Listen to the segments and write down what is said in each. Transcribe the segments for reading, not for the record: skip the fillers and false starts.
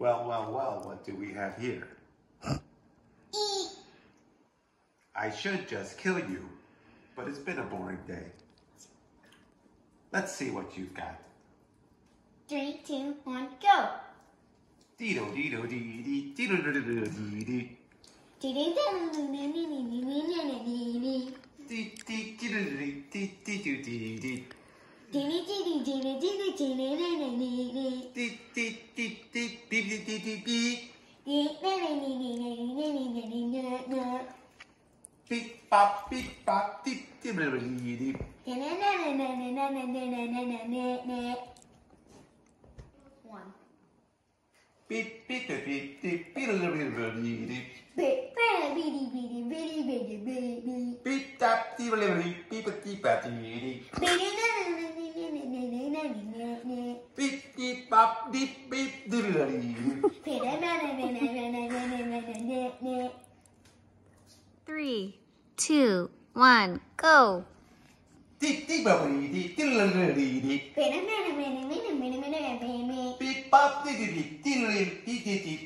Well, what do we have here? Eat. I should just kill you, but it's been a boring day. Let's see what you've got. 3, 2, 1, go. Dido dido dee dee dido dido dido dee dee. Dee dee dido dee dee dee dee dee. Beep bop beep bop deep deep deep. One. Beep beep beep beep beep beep deep. Beep Beep tap deep deep beep deep deep. Beep beep bop deep beep deep deep. 3, 2, 1, go. Deep deep deep deep deep. Beep bop deep deep deep deep deep.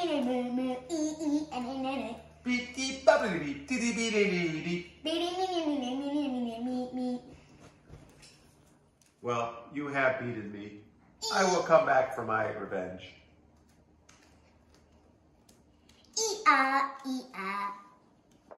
Beep deep bop deep deep deep deep. Well, you have beaten me. I will come back for my revenge. Ee-ah, ee-ah.